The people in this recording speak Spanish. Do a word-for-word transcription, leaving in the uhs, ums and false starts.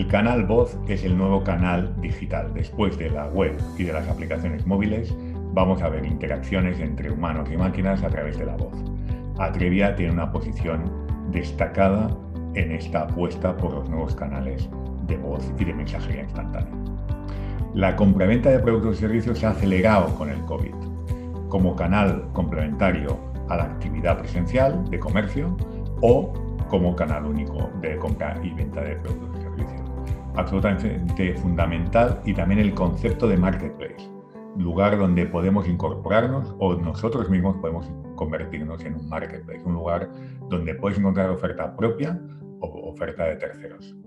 El canal voz es el nuevo canal digital. Después de la web y de las aplicaciones móviles, vamos a ver interacciones entre humanos y máquinas a través de la voz. Atrevia tiene una posición destacada en esta apuesta por los nuevos canales de voz y de mensajería instantánea. La compraventa de productos y servicios se ha acelerado con el COVID como canal complementario a la actividad presencial de comercio o como canal único de compra y venta de productos y servicios. Absolutamente fundamental, y también el concepto de marketplace, lugar donde podemos incorporarnos o nosotros mismos podemos convertirnos en un marketplace, un lugar donde puedes encontrar oferta propia o oferta de terceros.